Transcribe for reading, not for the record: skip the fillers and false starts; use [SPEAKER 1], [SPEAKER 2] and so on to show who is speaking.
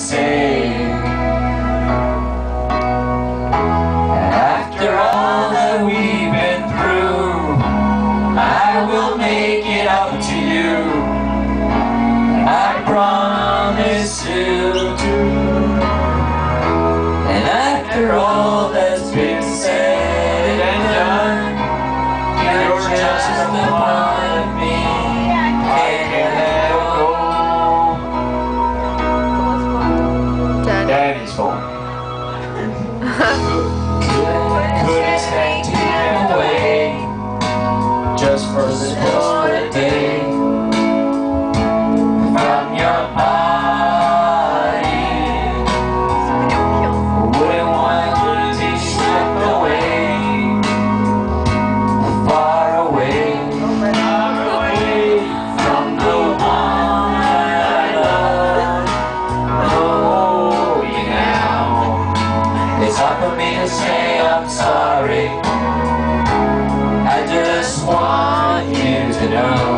[SPEAKER 1] say. After all that we've been through, I will make it up to you. I promise you. And after all that's been said and done, you're just a part of me. Can't let go. Daddy's home. Couldn't stand to get away just for a day from your body. Wouldn't want to be swept away, far away from the one I love. Oh, now it's hard for me to say I'm sorry. I just want you to know